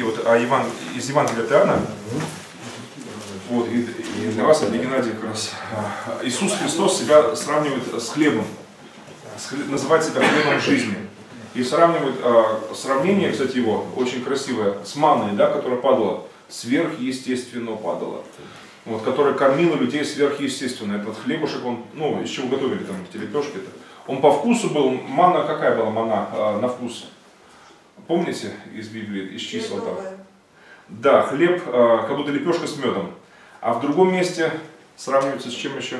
вот из Евангелия от Иоанна. Вот, и для вас, для Геннадия, как раз. Иисус Христос себя сравнивает с хлебом. Называет себя хлебом жизни. И сравнивает, сравнение, кстати, его очень красивое, с манной, да, которая падала, сверхъестественно падала. Вот, которая кормила людей сверхъестественно. Этот хлебушек, он, ну, из чего готовили там эти лепешки-то. Он по вкусу был, манна, какая была манна на вкус? Помните из Библии, из чисел там? Да, хлеб, как будто лепешка с медом. А в другом месте сравнивается с чем еще?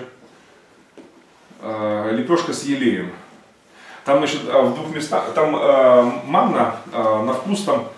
Лепешка с елеем. Там, значит, в двух местах, там манна на вкус, там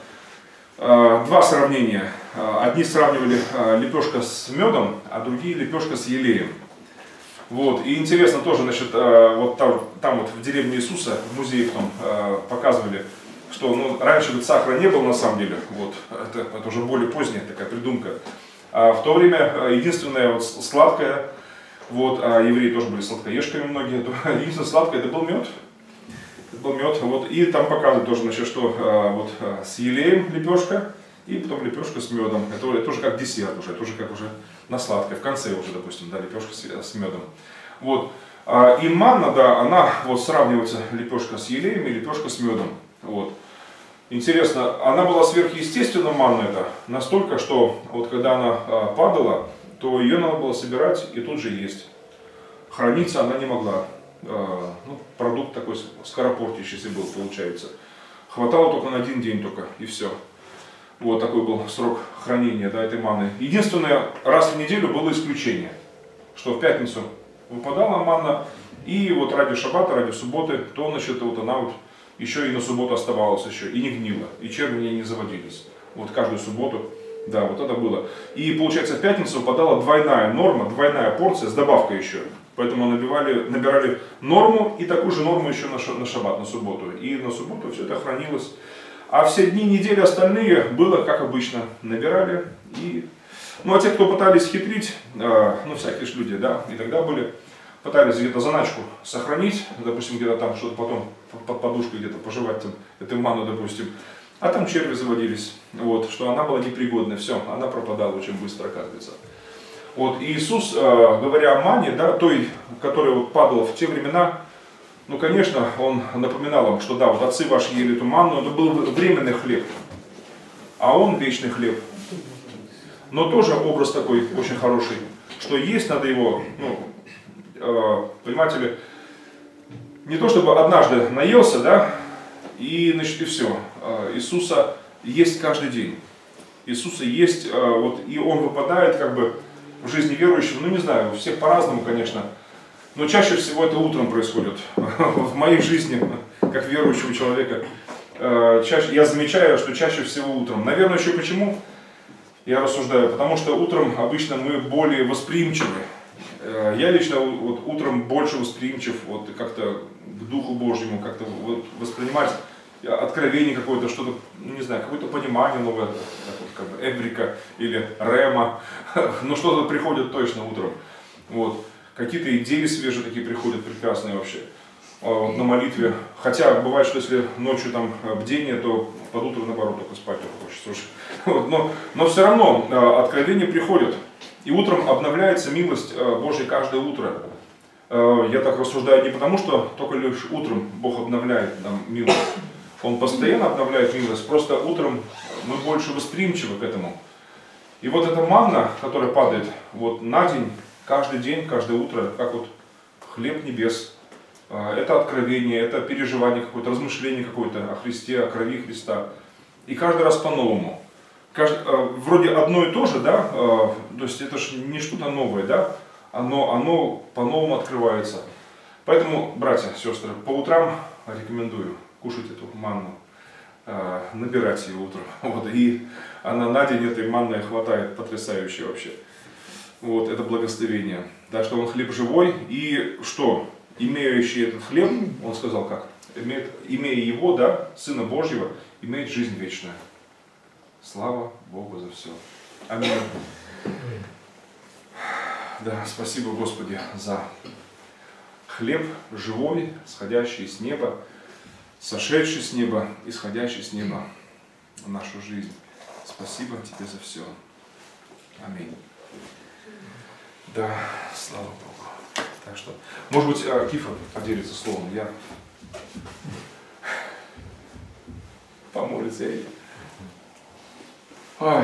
два сравнения. Одни сравнивали лепешка с медом, а другие лепешка с елеем. Вот. И интересно тоже, значит, вот там вот в деревне Иисуса, в музее потом показывали, что ну, раньше говорит, сахара не было на самом деле, вот, это уже более поздняя такая придумка. А в то время единственное вот, сладкое, вот, а евреи тоже были сладкоежками многие, единственное сладкое это был мед. Это был мед, вот, и там показывают тоже, значит, что вот, с елеем лепешка, и потом лепешка с медом. Это уже как десерт, это уже как уже на сладкое, в конце уже, допустим, да, лепешка с медом. Вот. И манна, да, она вот сравнивается лепешка с елеем и лепешка с медом. Вот. Интересно, она была сверхъестественна, манна эта, настолько, что вот когда она падала, то ее надо было собирать и тут же есть. Храниться она не могла. Ну, продукт такой скоропортящийся был, получается. Хватало только на один день только, и все. Вот такой был срок хранения, да, этой манны. Единственное, раз в неделю было исключение, что в пятницу выпадала манна, и вот ради шаббата, ради субботы, то, значит, вот она вот еще и на субботу оставалась еще, и не гнила, и черви не заводились. Вот каждую субботу, да, вот это было. И получается в пятницу выпадала двойная норма, двойная порция с добавкой еще. Поэтому набирали норму и такую же норму еще на шаббат, на субботу. И на субботу все это хранилось. А все дни недели остальные было как обычно. Набирали и... Ну а те, кто пытались хитрить, ну всякие же люди, да, и тогда были, пытались где-то заначку сохранить, допустим, где-то там что-то потом под подушкой где-то пожевать, там, эту ману, допустим. А там черви заводились, вот, что она была непригодна, все, она пропадала очень быстро, оказывается. Вот, и Иисус, говоря о мане, да, той, которая вот падала в те времена, ну, конечно, Он напоминал им, что да, вот отцы ваши ели эту манну, это был временный хлеб, а Он вечный хлеб. Но тоже образ такой очень хороший, что есть надо его, ну, понимаете ли, не то чтобы однажды наелся, да, и, значит, и все. Иисуса есть каждый день. Иисуса есть, вот, и Он выпадает как бы в жизни верующего, ну не знаю, у всех по-разному, конечно, но чаще всего это утром происходит. В моей жизни, как верующего человека, я замечаю, что чаще всего утром. Наверное, еще почему? Я рассуждаю, потому что утром обычно мы более восприимчивы. Я лично вот утром больше восприимчив вот, как-то к Духу Божьему, как-то вот, воспринимать откровение какое-то, что-то, не знаю, какое-то понимание новое, вот, как бы Эврика или Рема, но что-то приходит точно утром. Вот. Какие-то идеи свежие такие приходят, прекрасные вообще, вот, на молитве. Хотя бывает, что если ночью там бдение, то под утро наоборот только спать хочется уже. Вот, но все равно откровения приходят. И утром обновляется милость Божья каждое утро. Я так рассуждаю не потому, что только лишь утром Бог обновляет нам милость. Он постоянно обновляет милость, просто утром мы больше восприимчивы к этому. И вот эта манна, которая падает вот на день, каждое утро, как вот хлеб небес, это откровение, это переживание какое-то, размышление какое-то о Христе, о крови Христа. И каждый раз по-новому. Вроде одно и то же, да, то есть это же не что-то новое, да, оно по-новому открывается. Поэтому, братья, сестры, по утрам рекомендую кушать эту манну, набирать ее утром. Вот, и она на день этой манны хватает потрясающе вообще. Вот, это благословение. Да, что он хлеб живой, и что, имеющий этот хлеб, он сказал как, имея его, да, Сына Божьего, имеет жизнь вечную. Слава Богу за все. Аминь. Да, спасибо, Господи, за хлеб живой, сходящий с неба, сошедший с неба, исходящий с неба в нашу жизнь. Спасибо тебе за все. Аминь. Да, слава Богу. Так что, может быть, Кифа поделится словом. Я помолится. Ой.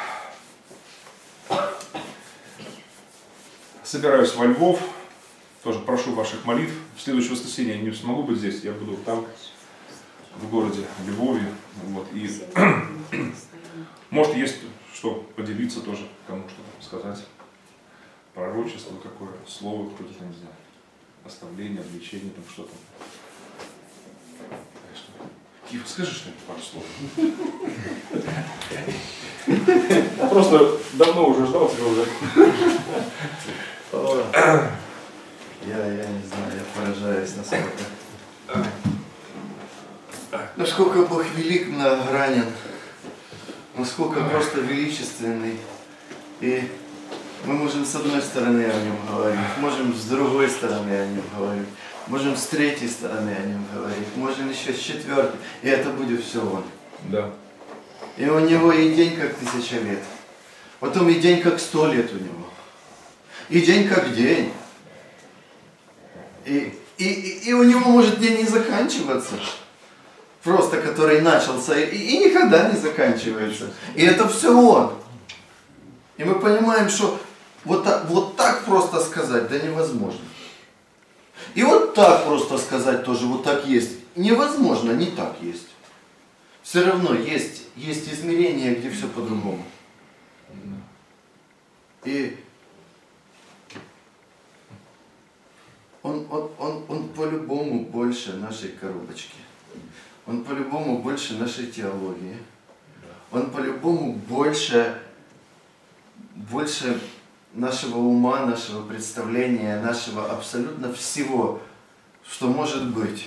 Собираюсь во Львов. Тоже прошу ваших молитв. В следующее воскресенье я не смогу быть здесь. Я буду там, в городе Львове. Вот. И может есть что поделиться тоже, кому что-то сказать. Пророчество какое, слово какое-то, там, не знаю, оставление, обличение, там что-то. Киф, скажи что-нибудь, пару слов. Просто давно уже ждал тебя уже. Я не знаю, я поражаюсь насколько. Насколько Бог велик, многогранен, насколько просто величественный. И мы можем с одной стороны о нем говорить, можем с другой стороны о нем говорить, можем с третьей стороны о нем говорить, можем еще с четвертой, и это будет все Он. Да. И у него и день как 1000 лет, потом и день как 100 лет у него, и день как день. И у него может день не заканчиваться, просто который начался и никогда не заканчивается. И это все Он. И мы понимаем, что вот так просто сказать, да невозможно. И вот так просто сказать тоже, вот так есть. Невозможно, не так есть. Все равно есть измерения, где все по-другому. И он по-любому больше нашей коробочки. Он по-любому больше нашей теологии. Он по-любому больше нашего ума, нашего представления, нашего абсолютно всего, что может быть.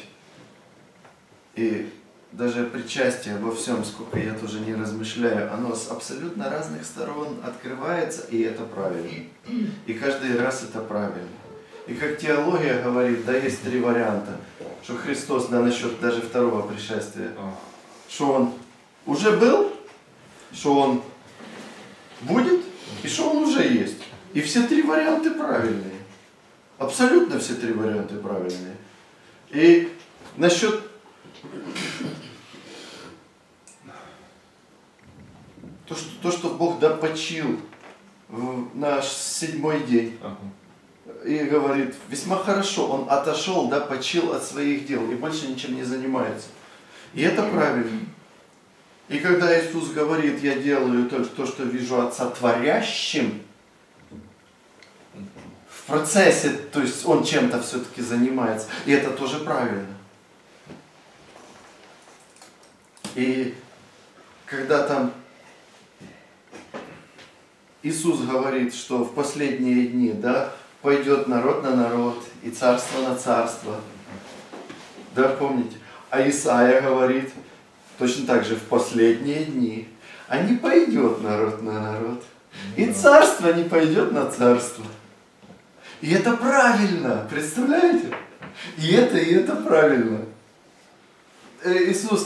И даже причастие во всем, сколько я тоже не размышляю, оно с абсолютно разных сторон открывается, и это правильно. И каждый раз это правильно. И как теология говорит, да, есть 3 варианта, что Христос, да, насчет даже второго пришествия, что Он уже был, что Он будет, и что Он уже есть. И все 3 варианта правильные. Абсолютно все 3 варианта правильные. И насчет то, что Бог почил в наш 7-й день. И говорит, весьма хорошо, Он отошел, почил от своих дел и больше ничем не занимается. И это правильно. И когда Иисус говорит, я делаю то, что вижу Отца творящим, в процессе, то есть Он чем-то все-таки занимается, и это тоже правильно. И когда там Иисус говорит, что в последние дни, пойдет народ на народ и царство на царство. Да, помните? А Исаия говорит, точно так же, в последние дни, а не пойдет народ на народ, и царство не пойдет на царство. И это правильно, представляете? И это правильно. Иисус,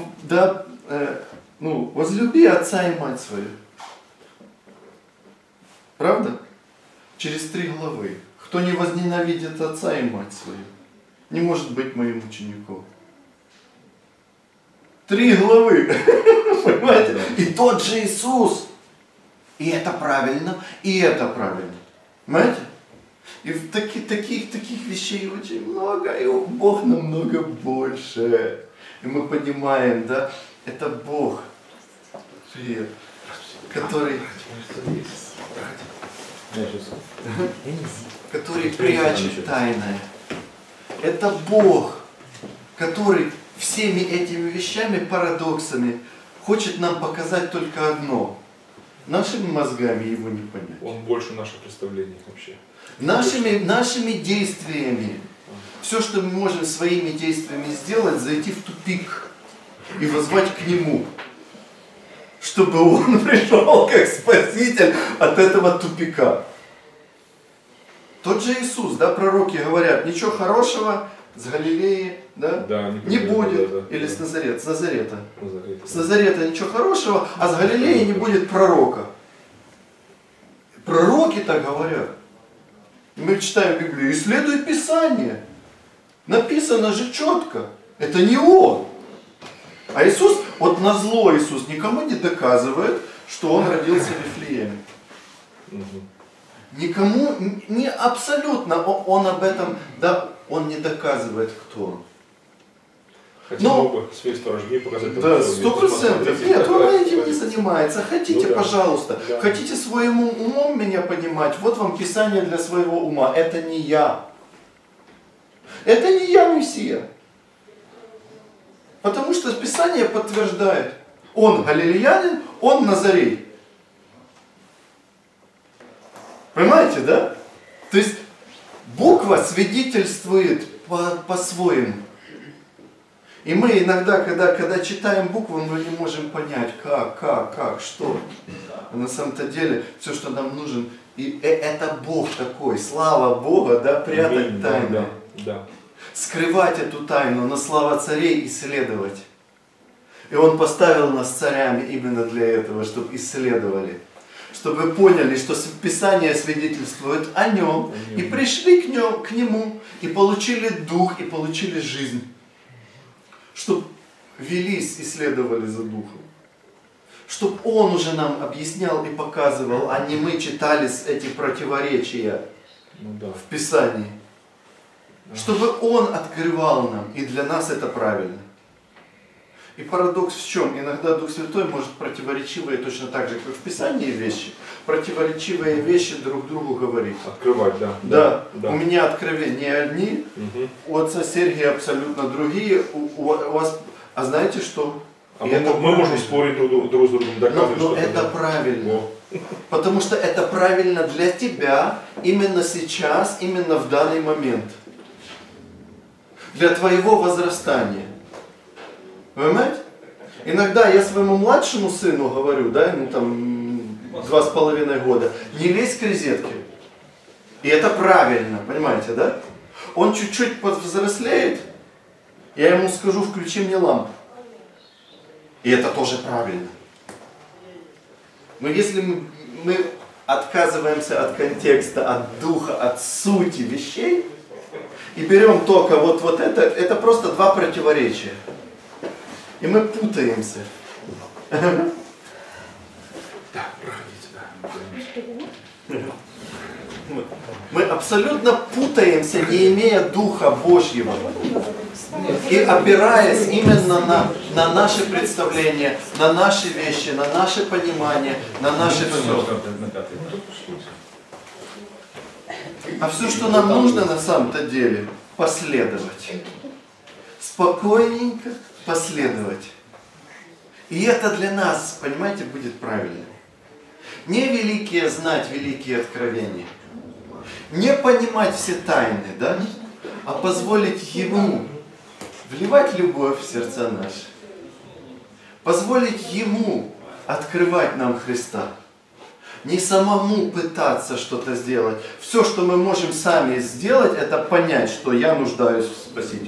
возлюби отца и мать свою. Правда? Через 3 главы. Кто не возненавидит отца и мать свою, не может быть моим учеником. 3 главы. Понимаете? И тот же Иисус. И это правильно, и это правильно. Понимаете? И таких вещей очень много, и Бог намного больше. И мы понимаем, это Бог, который прячет тайное. Это Бог, который всеми этими вещами, парадоксами, хочет нам показать только одно. Нашими мозгами его не понять. Он больше наших представлений вообще. Нашими действиями. Все, что мы можем своими действиями сделать, зайти в тупик и воззвать к Нему. Чтобы Он пришел как Спаситель от этого тупика. Тот же Иисус, пророки говорят, ничего хорошего с Галилеи Да? Да, не будет. Да. Или с Назарета. С Назарета. Назарета. С Назарета ничего хорошего, а с Галилеи не будет пророка. Пророки так говорят. Мы читаем Библию, исследуй Писание. Написано же четко. Это не он. А Иисус, вот назло Иисус никому не доказывает, что он родился в Вифлееме. Никому, не абсолютно, он об этом, да, он не доказывает, кто он. Хотя мог бы свидетельство о рождении показать. Да, 100%. Нет, он этим не занимается. Хотите, пожалуйста. Да. Хотите своим умом меня понимать? Вот вам Писание для своего ума. Это не я. Это не я Мессия. Потому что Писание подтверждает. Он галилеянин, он Назарей. Понимаете, да? То есть буква свидетельствует по-своему. И мы иногда, когда читаем букву, мы не можем понять, как, что. А на самом-то деле, все, что нам нужно, и это Бог такой, слава Бога, да, прятать тайну. Да. Скрывать эту тайну, но слава царей исследовать. И Он поставил нас царями именно для этого, чтобы исследовали. Чтобы поняли, что Писание свидетельствует о Нем, и пришли к Нему, и получили Дух, и получили жизнь. Чтобы велись, исследовали за Духом. Чтобы Он уже нам объяснял и показывал, а не мы читали эти противоречия в Писании. Чтобы Он открывал нам, и для нас это правильно. И парадокс в чем? Иногда Дух Святой может противоречивые, точно так же, как в Писании вещи, противоречивые вещи друг другу говорить. Открывать, да. Да. У меня откровения одни, у отца Сергия абсолютно другие, у вас... А знаете что? Мы можем спорить друг с другом, доказывать, но это правильно. Потому что это правильно для тебя именно сейчас, именно в данный момент. Для твоего возрастания. Понимаете? Иногда я своему младшему сыну говорю, да, ему там 2,5 года, не лезь к розетке. И это правильно, понимаете, да? Он чуть-чуть повзрослеет, я ему скажу, включи мне лампу. И это тоже правильно. Но если мы отказываемся от контекста, от духа, от сути вещей, и берем только вот это просто два противоречия. И мы путаемся. Да, проходите, да. Мы абсолютно путаемся, не имея Духа Божьего. И опираясь именно на наши представления, на наши вещи, на наше понимание, на наше все. А все, что нам нужно на самом-то деле, последовать. Спокойненько последовать. И это для нас, понимаете, будет правильно. Не великие знать великие откровения. Не понимать все тайны, да? А позволить Ему вливать любовь в сердца наши. Позволить Ему открывать нам Христа. Не самому пытаться что-то сделать. Все, что мы можем сами сделать, это понять, что я нуждаюсь в Спасителе.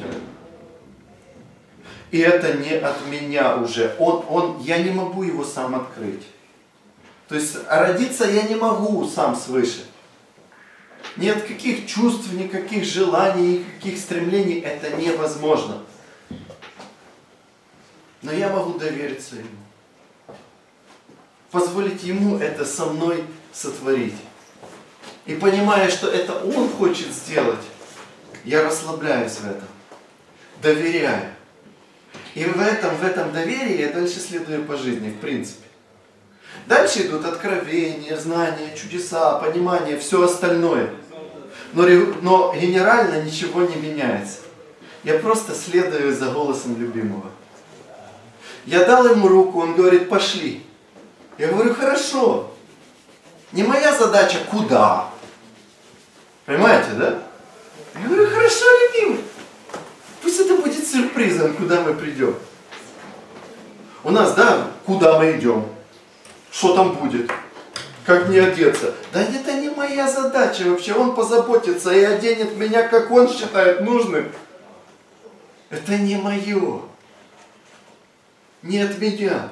И это не от меня уже. Я не могу его сам открыть. То есть родиться я не могу сам свыше. Ни от каких чувств, никаких желаний, никаких стремлений это невозможно. Но я могу довериться Ему. Позволить Ему это со мной сотворить. И понимая, что это Он хочет сделать, я расслабляюсь в этом. Доверяю. И в этом доверии я дальше следую по жизни, в принципе. Дальше идут откровения, знания, чудеса, понимание, все остальное. Но генерально ничего не меняется. Я просто следую за голосом любимого. Я дал ему руку, он говорит, пошли. Я говорю, хорошо. Не моя задача, куда? Понимаете, да? Я говорю, хорошо, любимый. Пусть это будет сюрпризом, куда мы придем. У нас, да, куда мы идем? Что там будет? Как мне одеться? Да это не моя задача вообще. Он позаботится и оденет меня, как он считает нужным. Это не мое. Не от меня.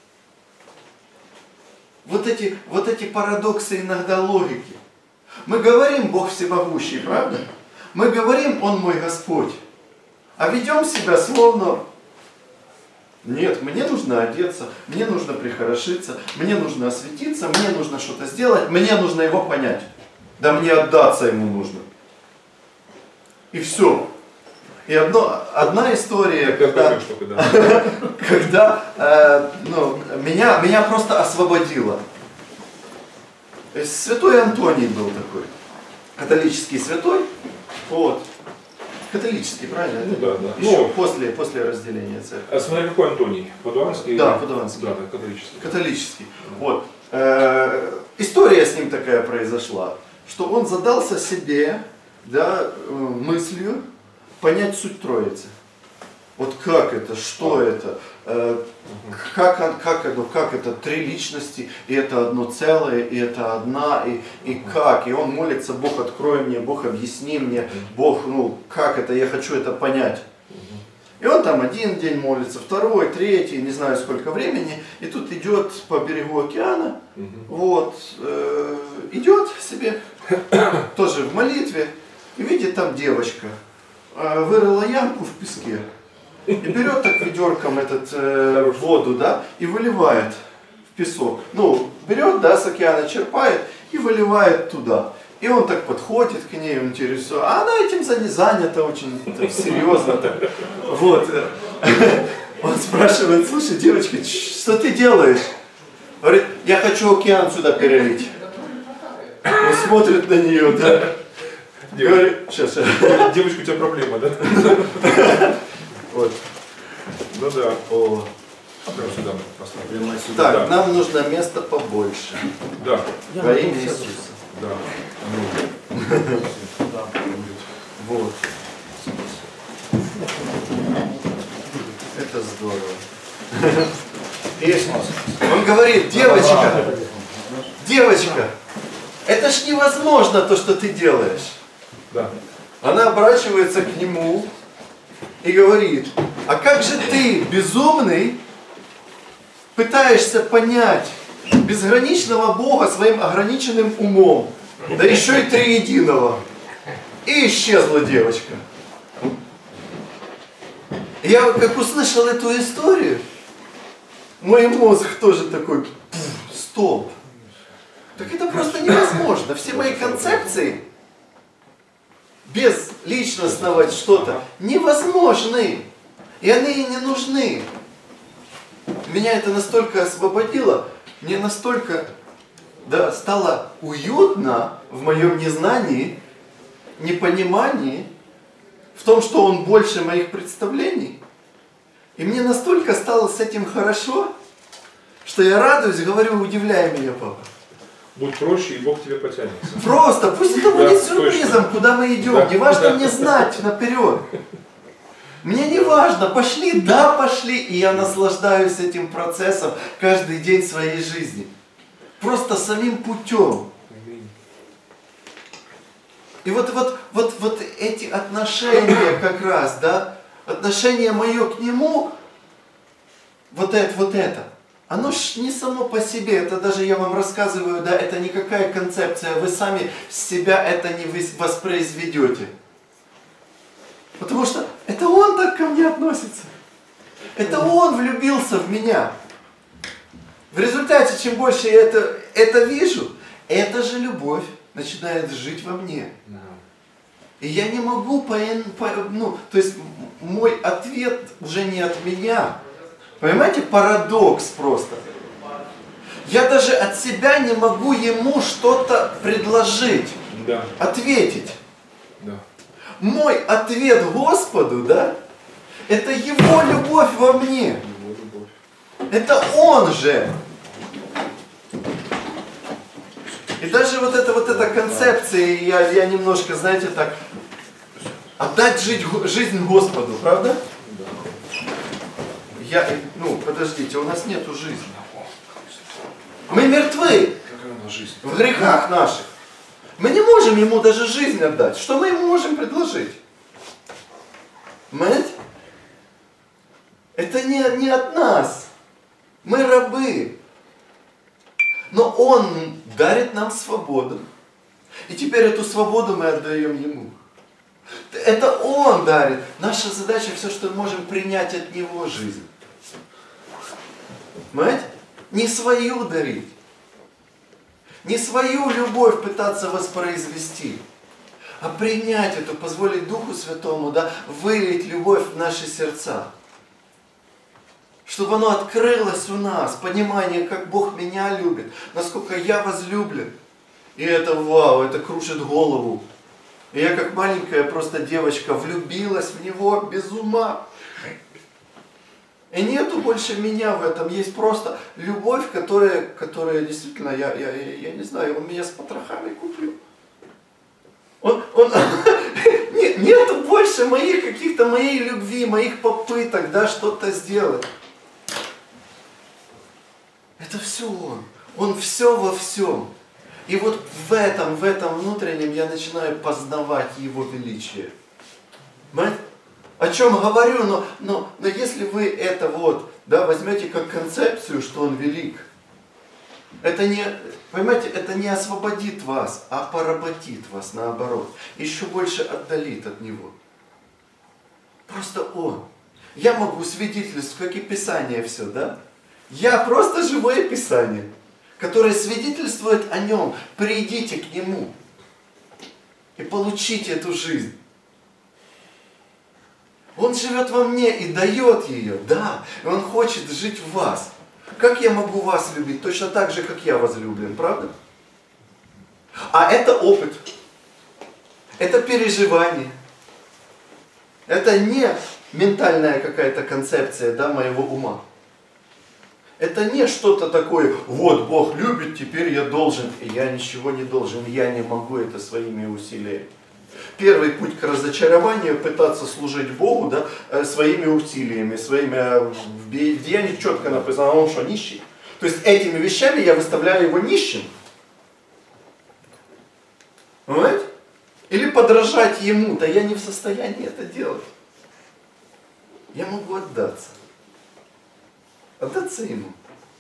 Вот эти парадоксы иногда логики. Мы говорим, Бог всемогущий, правда? Мы говорим, Он мой Господь. А ведем себя словно... Нет, мне нужно одеться, мне нужно прихорошиться, мне нужно осветиться, мне нужно что-то сделать, мне нужно Его понять. Да мне отдаться Ему нужно. И все. И одна история, когда меня просто освободило. Святой Антоний был такой, католический святой. Вот. Католический, правильно? Ну да, да. Еще после разделения церкви. А смотри, какой Антоний? Падуанский? Да, Падуанский. Да, католический. Католический. Вот. История с ним такая произошла, что он задался себе, да, мыслью понять суть Троицы. Вот как это, что это, как это три личности, и это одно целое, и это одна, и как. И он молится: Бог, открой мне, Бог, объясни мне, Бог, как это, я хочу это понять. И он там один день молится, второй, третий, не знаю сколько времени, и тут идет по берегу океана, вот, идет себе, тоже в молитве, и видит там девочка, вырыла ямку в песке, и берет так ведерком воду, да, и выливает в песок. Ну, берет, да, с океана черпает и выливает туда. И он так подходит к ней, интересуется, а она этим занята очень так, серьезно. Так. Вот. Он спрашивает: слушай, девочка, что ты делаешь? Говорит: я хочу океан сюда перелить. Он смотрит на нее, да. Говорит: сейчас. Девочка, у тебя проблема, да? Вот. Ну да. О. Прямо сюда поставим. Прямо сюда. Так, нам нужно место побольше. Да. Во имя Иисуса. Да. Вот. Это здорово. Песня. Он говорит: девочка, это ж невозможно то, что ты делаешь. Да. Она оборачивается к нему и говорит: а как же ты, безумный, пытаешься понять безграничного Бога своим ограниченным умом, да еще и триединого. И исчезла девочка. Я как услышал эту историю, мой мозг тоже такой: стоп. Так это просто невозможно. Все мои концепции без личностного что-то невозможны. И они и не нужны. Меня это настолько освободило, мне настолько, да, стало уютно в моем незнании, непонимании, в том, что он больше моих представлений. И мне настолько стало с этим хорошо, что я радуюсь, говорю: удивляй меня, папа. Будь проще, и Бог тебя потянется. Просто, пусть это будет сюрпризом, точно. куда мы идем. Да. Не важно мне знать наперед. Мне не важно, пошли, да, пошли, и я наслаждаюсь этим процессом каждый день своей жизни. Просто самим путем. И вот эти отношения как раз, да, отношение мое к нему, вот это, оно ж не само по себе, это даже я вам рассказываю, да, это никакая концепция, вы сами себя это не воспроизведете. Потому что это он так ко мне относится. Это он влюбился в меня. В результате, чем больше я это вижу, эта же любовь начинает жить во мне. И я не могу, то есть мой ответ уже не от меня. Понимаете, парадокс просто. Я даже от себя не могу ему что-то предложить, да. Ответить. Да. Мой ответ Господу, да, это Его любовь во мне. Его любовь. Это Он же. И даже вот эта концепция, я немножко, знаете, так, отдать жизнь Господу, правда? Да. Подождите, у нас нету жизни. Мы мертвы в грехах наших. Мы не можем Ему даже жизнь отдать. Что мы Ему можем предложить? Понимаете? Это не от нас. Мы рабы. Но Он дарит нам свободу. И теперь эту свободу мы отдаем Ему. Это Он дарит. Наша задача все, что мы можем принять от Него жизнь. Понимаете? Не свою дарить. Не свою любовь пытаться воспроизвести. А принять эту, позволить Духу Святому, да, вылить любовь в наши сердца. Чтобы оно открылось у нас, понимание, как Бог меня любит, насколько я возлюблен. И это вау, это крушит голову. И я как маленькая просто девочка влюбилась в Него без ума. И нету больше меня в этом, есть просто любовь, которая действительно, я не знаю, Он меня с потрохами купил. Нету больше моей любви, моих попыток, да, что-то сделать. Это все Он. Он все во всем. И вот в этом внутреннем я начинаю познавать Его величие. Понимаете? О чем говорю, но если вы это возьмете как концепцию, что Он велик, это не, понимаете, это не освободит вас, а поработит вас, наоборот. Еще больше отдалит от Него. Просто Он. Я могу свидетельствовать, как и Писание все, да? Я просто живое Писание, которое свидетельствует о Нем. Придите к Нему и получите эту жизнь. Он живет во мне и дает ее, да. И Он хочет жить в вас. Как я могу вас любить? Точно так же, как я возлюблен, правда? А это опыт. Это переживание. Это не ментальная какая-то концепция, да, моего ума. Это не что-то такое, вот Бог любит, теперь я должен. И я ничего не должен, я не могу это своими усилиями. Первый путь к разочарованию – пытаться служить Богу, да, своими усилиями, в Деяниях четко написано, он что, нищий? То есть этими вещами я выставляю его нищим. Понимаете? Или подражать ему, да я не в состоянии это делать. Я могу отдаться. Отдаться ему.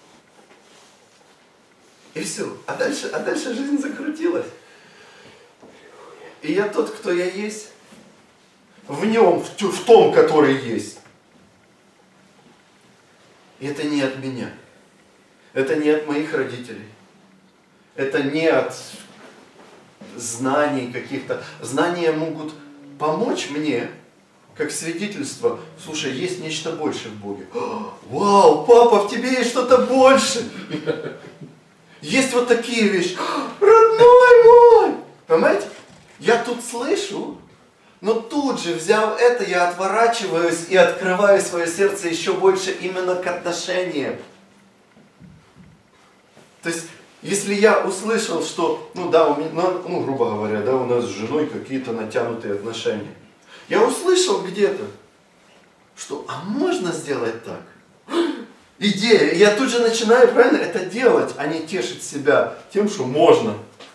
И все. А дальше жизнь закрутилась. И я тот, кто я есть, в нем, в том, который есть. И это не от меня. Это не от моих родителей. Это не от знаний каких-то. Знания могут помочь мне, как свидетельство. Слушай, есть нечто большее в Боге. Вау, папа, в тебе есть что-то больше. Есть вот такие вещи. Родной мой! Понимаете? Я тут слышу, но тут же, взяв это, я отворачиваюсь и открываю свое сердце еще больше именно к отношениям. То есть, если я услышал, что, грубо говоря, да, у нас с женой какие-то натянутые отношения. Я услышал где-то, что, а можно сделать так? Идея. И я тут же начинаю, правильно, это делать, а не тешить себя тем, что можно.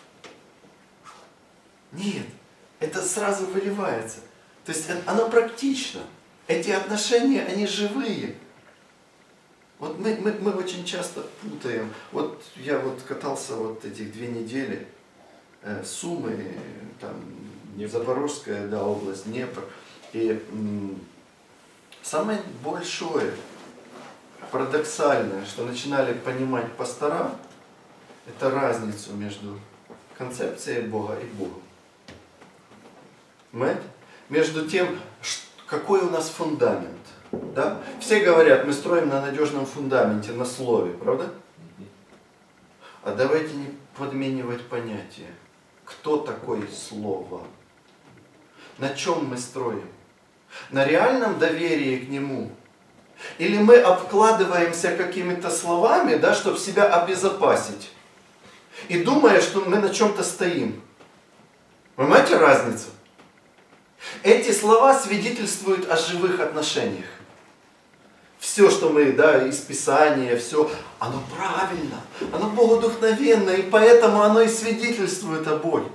Нет, это сразу выливается. То есть оно практично. Эти отношения, они живые. Вот мы очень часто путаем. Вот я катался эти 2 недели, Сумы, там, Запорожская, да, область, Днепр. И самое большое, парадоксальное, что начинали понимать пастора, это разницу между концепцией Бога и Богом. Понимаете? Между тем, какой у нас фундамент. Да? Все говорят, мы строим на надежном фундаменте, на слове, правда? А давайте не подменивать понятие. Кто такое слово? На чем мы строим? На реальном доверии к нему? Или мы обкладываемся какими-то словами, да, чтобы себя обезопасить? И думая, что мы на чем-то стоим. Понимаете разницу? Эти слова свидетельствуют о живых отношениях. Все, что мы, да, из Писания, все, оно правильно, оно богодухновенно, и поэтому оно и свидетельствует о Боге.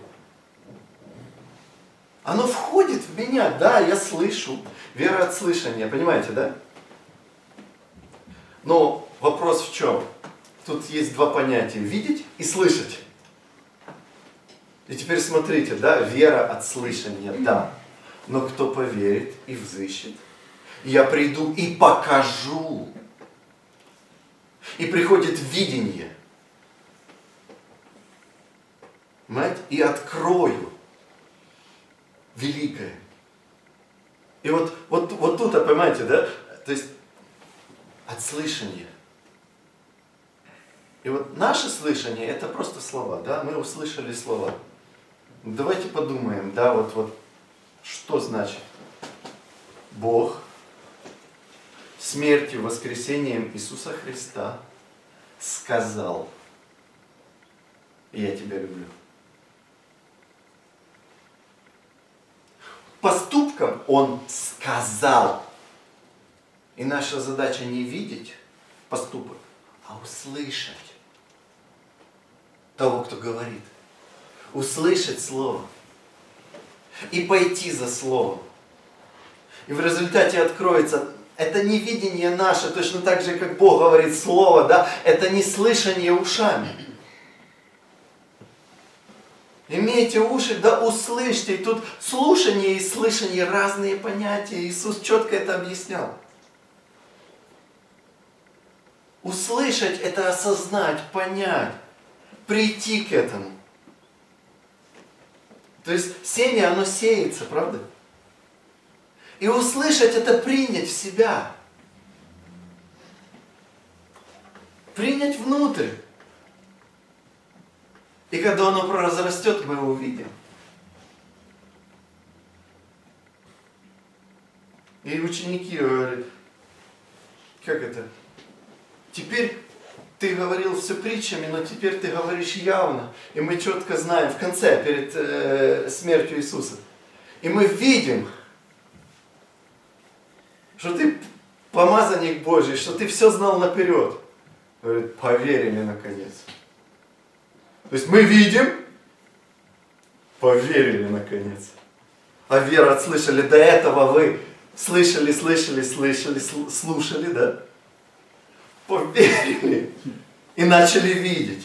Оно входит в меня, да, я слышу. Вера от слышания, понимаете, да? Но вопрос в чем? Тут есть два понятия. Видеть и слышать. И теперь смотрите, да, вера от слышания, да. Но кто поверит и взыщет, я приду и покажу. И приходит видение. Понимаете? И открою великое. И вот тут, понимаете, да? То есть от слышания. И вот наше слышание это просто слова, да? Мы услышали слова. Давайте подумаем, да, вот что значит Бог смертью, воскресением Иисуса Христа сказал: я тебя люблю. Поступком Он сказал. И наша задача не видеть поступок, а услышать того, кто говорит. Услышать Слово. И пойти за Словом. И в результате откроется, это не видение наше, точно так же, как Бог говорит Слово, да, это не слышание ушами. Имейте уши, да услышьте. И тут слушание и слышание разные понятия. Иисус четко это объяснял. Услышать – это осознать, понять, прийти к этому. То есть семя, оно сеется, правда? И услышать – это принять в себя. Принять внутрь. И когда оно разрастет, мы его увидим. И ученики говорят, как это? Теперь ты говорил все притчами, но теперь ты говоришь явно. И мы четко знаем в конце, перед смертью Иисуса. И мы видим, что ты помазанник Божий, что ты все знал наперед. Говорит, поверили наконец. То есть мы видим, поверили наконец. А веру отслышали. До этого вы слышали, слушали, да? Поверили и начали видеть.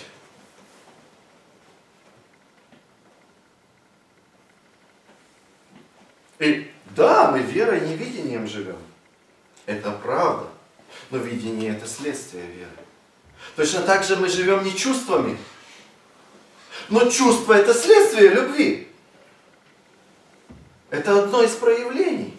И да, мы верой, не видением живем. Это правда. Но видение это следствие веры. Точно так же мы живем не чувствами. Но чувство это следствие любви. Это одно из проявлений.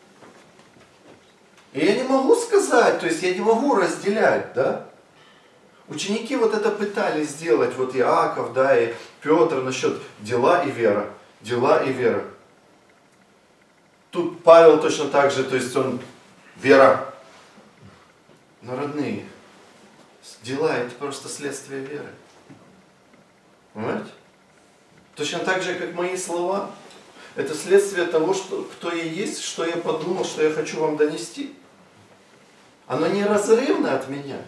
И я не могу сказать, то есть я не могу разделять, да? Ученики вот это пытались сделать, вот Иаков, да, и Петр насчет дела и вера. Дела и вера. Тут Павел точно так же, то есть он вера. Но родные, дела это просто следствие веры. Понимаете? Точно так же, как мои слова. Это следствие того, что, кто я есть, что я подумал, что я хочу вам донести. Оно неразрывно от меня.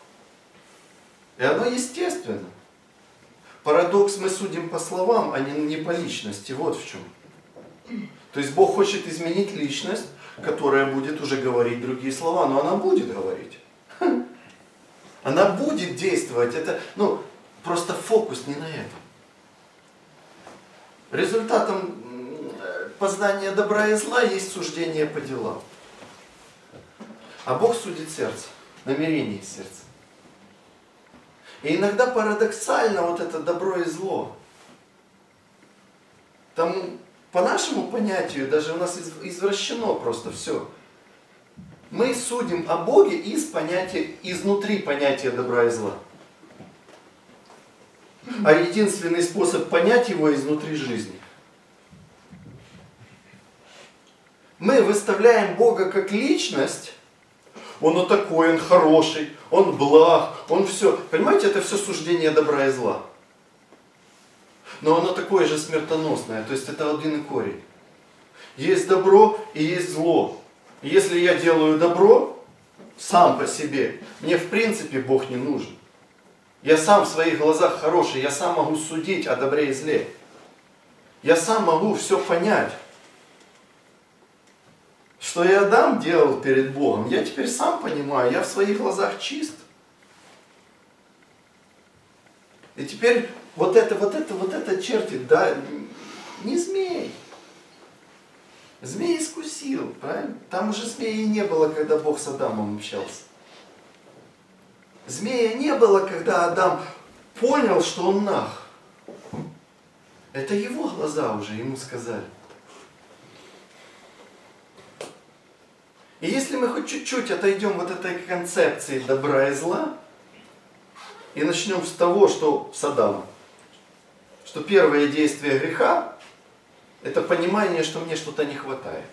И оно естественно. Парадокс, мы судим по словам, а не по личности. Вот в чем. То есть Бог хочет изменить личность, которая будет уже говорить другие слова, но она будет говорить. Она будет действовать. Это, просто фокус не на этом. Результатом познания добра и зла есть суждение по делам. А Бог судит сердце, намерение сердца. И иногда парадоксально вот это добро и зло. Там по нашему понятию даже у нас извращено просто все. Мы судим о Боге изнутри понятия добра и зла. А единственный способ понять его изнутри жизни. Мы выставляем Бога как личность. Он такой, он хороший, он благ, он все. Понимаете, это все суждение добра и зла. Но оно такое же смертоносное, то есть это один корень. Есть добро и есть зло. И если я делаю добро сам по себе, мне в принципе Бог не нужен. Я сам в своих глазах хороший, я сам могу судить о добре и зле. Я сам могу все понять. что и Адам делал перед Богом, я теперь сам понимаю, я в своих глазах чист. И теперь вот это чертит, да, не змей. Змей искусил, правильно? Там уже змеи не было, когда Бог с Адамом общался. Змея не было, когда Адам понял, что он наг. Это его глаза уже ему сказали. И если мы хоть чуть-чуть отойдем от этой концепции добра и зла, и начнем с того, что с Адама, что первое действие греха — это понимание, что мне что-то не хватает.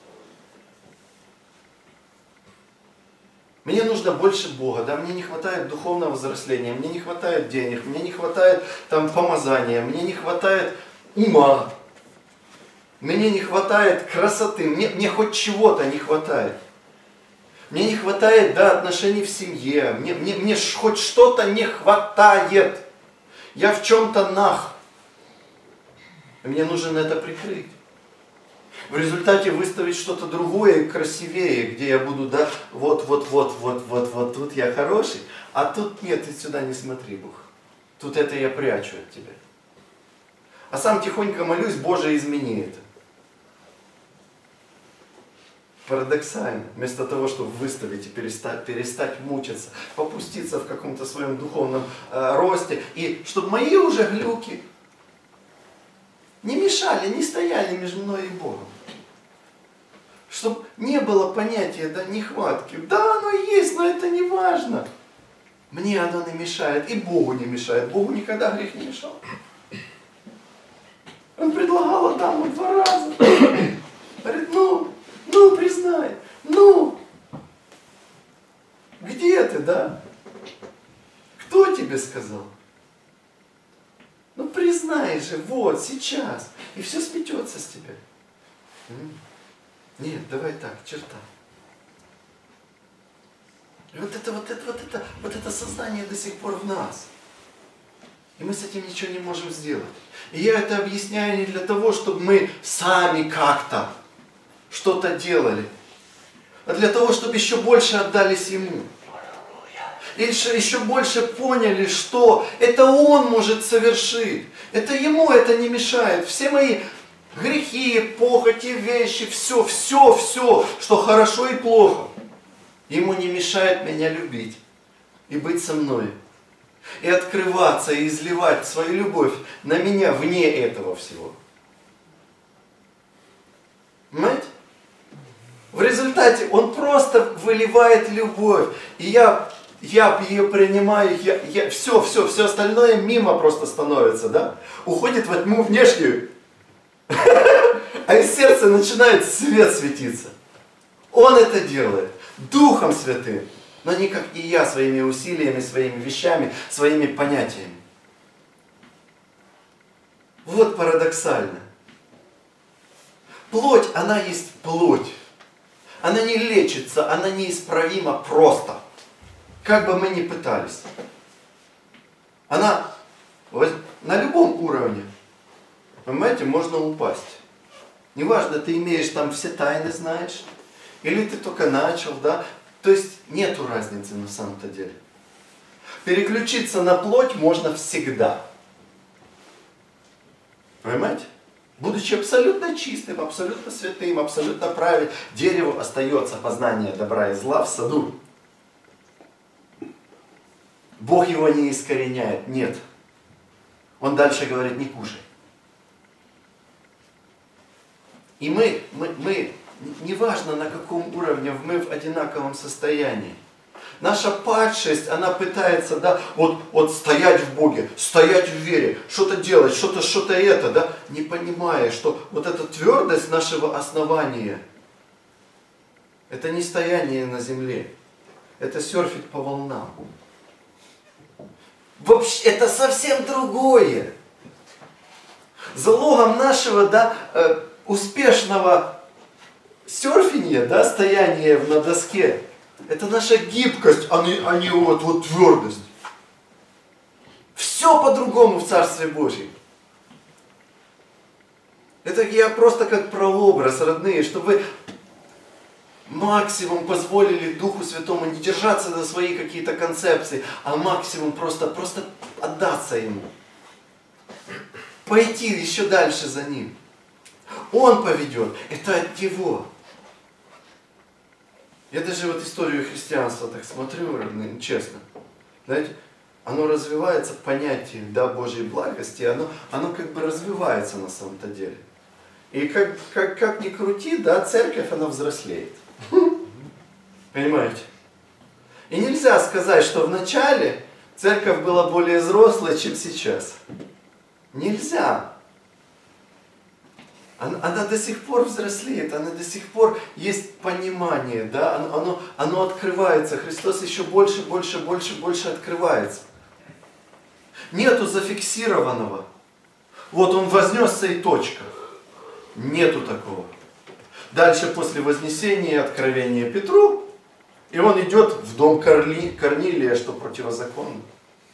Мне нужно больше Бога, да, мне не хватает духовного взросления, мне не хватает денег, мне не хватает там помазания, мне не хватает ума, мне не хватает красоты, мне хоть чего-то не хватает. Мне не хватает, да, отношений в семье, мне хоть что-то не хватает. Я в чем-то наг. Мне нужно это прикрыть. В результате выставить что-то другое, красивее, где я буду, да, вот тут я хороший, а тут нет, ты сюда не смотри, Бог. Тут это я прячу от тебя. А сам тихонько молюсь, Боже, измени это. Парадоксально. Вместо того, чтобы выставить и перестать мучиться, попуститься в каком-то своем духовном росте, и чтобы мои уже глюки не мешали, не стояли между мной и Богом. Чтобы не было понятия, да, нехватки. Да, оно есть, но это не важно. Мне оно не мешает, и Богу не мешает. Богу никогда грех не мешал. Он предлагал Адаму 2 раза. Говорит, ну, признай, где ты, да? Кто тебе сказал? Ну, признай же, вот, сейчас, и все сметется с тебя. Нет, давай так, черта. И вот это сознание до сих пор в нас. И мы с этим ничего не можем сделать. И я это объясняю не для того, чтобы мы сами как-то что-то делали, а для того, чтобы еще больше отдались Ему. И еще больше поняли, что это Он может совершить. Это Ему это не мешает. Все мои грехи, похоти, вещи, все, что хорошо и плохо, Ему не мешает меня любить и быть со мной. И открываться, и изливать свою любовь на меня вне этого всего. Понимаете? В результате Он просто выливает любовь. И я ее принимаю, все остальное мимо просто становится, да? Уходит во тьму внешнюю. А из сердца начинает свет светиться. Он это делает Духом Святым, но не как и я, своими усилиями, своими вещами, своими понятиями. Вот парадоксально. Плоть, она есть плоть. Она не лечится, она неисправима просто. Как бы мы ни пытались. Она на любом уровне, понимаете, можно упасть. Неважно, ты имеешь там все тайны, знаешь, или ты только начал, да. То есть нету разницы на самом-то деле. Переключиться на плоть можно всегда. Понимаете? Будучи абсолютно чистым, абсолютно святым, абсолютно правильным, дереву остается познание добра и зла в саду. Бог его не искореняет, нет. Он дальше говорит, не кушай. И мы, неважно на каком уровне, мы в одинаковом состоянии. Наша падшесть, она пытается, да, вот стоять в Боге, стоять в вере, что-то делать, что-то это, да, не понимая, что вот эта твердость нашего основания, это не стояние на земле, это серфить по волнам. Вообще, это совсем другое. Залогом нашего, да, успешного серфинга, да, стояния на доске, это наша гибкость, а не вот твердость. Все по-другому в Царстве Божьем. Это я просто как прообраз, родные, чтобы вы максимум позволили Духу Святому не держаться за свои какие-то концепции, а максимум просто отдаться Ему. Пойти еще дальше за Ним. Он поведет. Это от Него. Я даже вот историю христианства так смотрю, родные, честно. Знаете, оно развивается, понятие, да, Божьей благости, оно как бы развивается на самом-то деле. И как ни крути, да, церковь, она взрослеет. Понимаете? И нельзя сказать, что вначале церковь была более взрослой, чем сейчас. Нельзя. Она до сих пор взрослеет, она до сих пор есть понимание, да, оно открывается, Христос еще больше открывается. Нету зафиксированного. Вот Он вознесся и точка. Нету такого. Дальше после вознесения откровения Петру, и он идет в дом Корнилия, что противозаконно.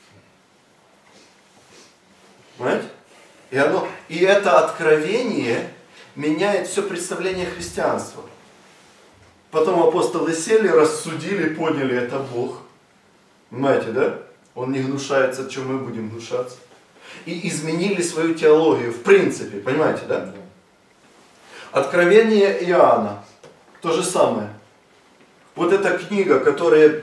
Понимаете? И это откровение меняет все представление христианства. Потом апостолы сели, рассудили, поняли, это Бог. Понимаете, да? Он не гнушается, чем мы будем гнушаться. И изменили свою теологию, в принципе, понимаете, да? Откровение Иоанна, то же самое. Вот эта книга, которая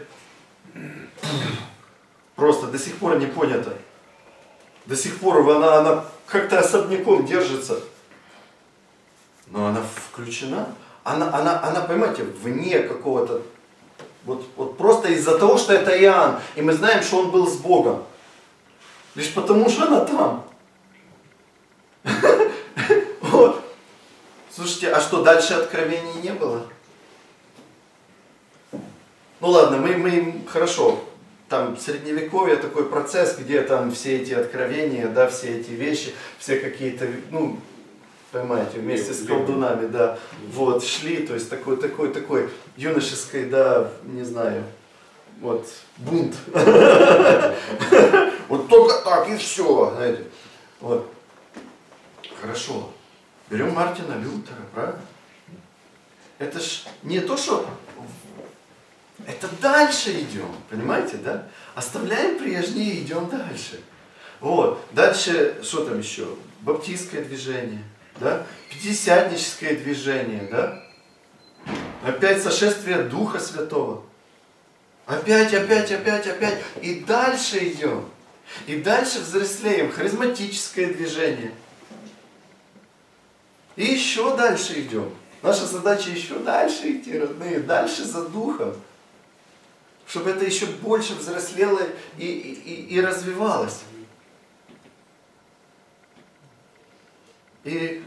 просто до сих пор не понята. До сих пор она как-то особняком держится. Но она включена. Она, понимаете, вне какого-то... Вот просто из-за того, что это Иоанн. И мы знаем, что он был с Богом. Лишь потому, что она там. Вот. Слушайте, а что, дальше откровений не было? Ну ладно, мы хорошо. Там средневековье, такой процесс, где там все эти откровения, да, все эти вещи, все какие-то, ну, понимаете, вместе с колдунами, да, вот, шли, то есть такой юношеский, да, не знаю, вот, бунт. Вот только так и все, знаете. Вот. Хорошо. Берем Мартина Лютера, правильно? Это ж не то, что... Это дальше идем, понимаете, да? Оставляем прежнее и идем дальше. Вот. Дальше, что там еще? Баптистское движение, да? Пятидесятническое движение, да? Опять сошествие Духа Святого. Опять. И дальше идем. И дальше взрослеем. Харизматическое движение. И еще дальше идем. Наша задача еще дальше идти, родные, дальше за Духом. Чтобы это еще больше взрослело и развивалось. И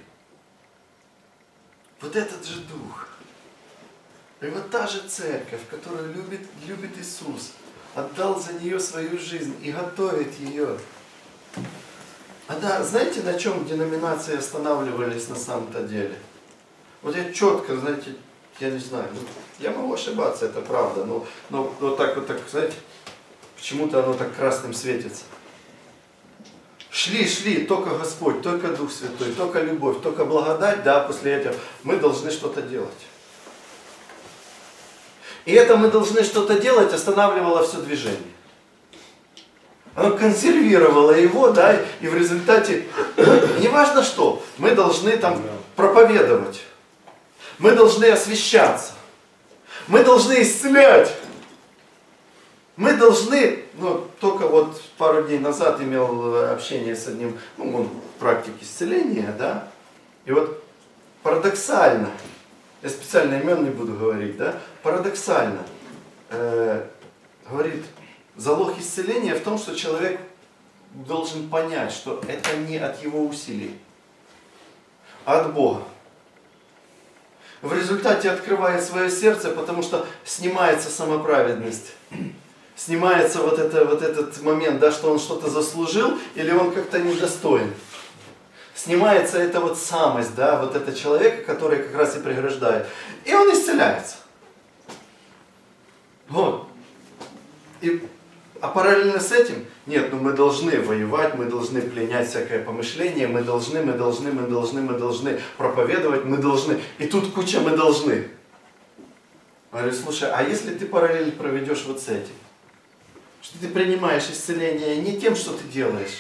вот этот же Дух, и вот та же церковь, которую любит Иисус, отдал за нее свою жизнь и готовит ее. А да, знаете, на чем деноминации останавливались на самом-то деле? Вот я четко, знаете, я не знаю, я могу ошибаться, это правда, но вот так, знаете, почему-то оно так красным светится. Шли, только Господь, только Дух Святой, только любовь, только благодать, да, после этого мы должны что-то делать. И это мы должны что-то делать останавливало все движение. Оно консервировало его, да, и в результате, неважно что, мы должны там проповедовать. Мы должны освящаться. Мы должны исцелять. Мы должны, только вот пару дней назад имел общение с одним, он в практике исцеления, да. И вот парадоксально, я специально имен не буду говорить, да, парадоксально, говорит, залог исцеления в том, что человек должен понять, что это не от его усилий, а от Бога. В результате открывает свое сердце, потому что снимается самоправедность. Снимается вот этот момент, да, что он что-то заслужил или он как-то недостоин. Снимается эта вот самость, да, вот этого человека, который как раз и преграждает. И он исцеляется. Вот. А параллельно с этим, нет, мы должны воевать, мы должны пленять всякое помышление, мы должны проповедовать, мы должны. И тут куча мы должны. Говорю, слушай, а если ты параллель проведешь вот с этим? Что ты принимаешь исцеление не тем, что ты делаешь,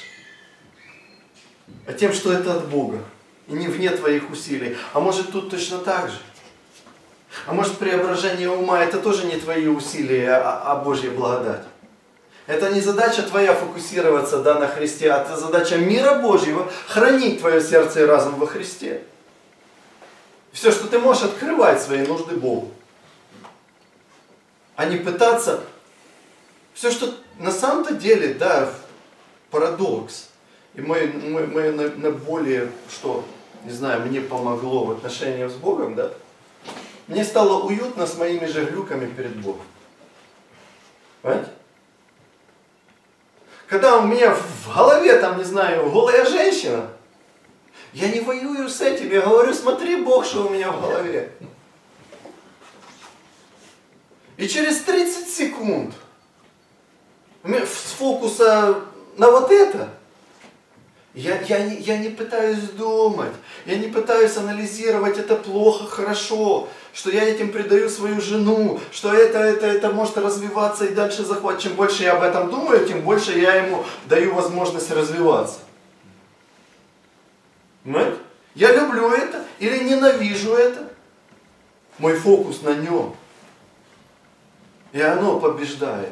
а тем, что это от Бога. И не вне твоих усилий. А может тут точно так же? А может преображение ума это тоже не твои усилия, а Божья благодать? Это не задача твоя фокусироваться, да, на Христе, а это задача мира Божьего хранить твое сердце и разум во Христе. Все, что ты можешь открывать свои нужды Богу. А не пытаться... Все, что на самом-то деле, да, парадокс. И мое наиболее, что, не знаю, мне помогло в отношениях с Богом, да, мне стало уютно с моими же глюками перед Богом. Понимаете? Когда у меня в голове, там, не знаю, голая женщина, я не воюю с этим, я говорю, смотри, Бог, что у меня в голове. И через 30 секунд с фокуса на вот это, я не пытаюсь думать, я не пытаюсь анализировать, это плохо, хорошо, что я этим предаю свою жену, что это может развиваться и дальше захватить. Чем больше я об этом думаю, тем больше я ему даю возможность развиваться. Понимаете? Я люблю это или ненавижу это. Мой фокус на нем. И оно побеждает.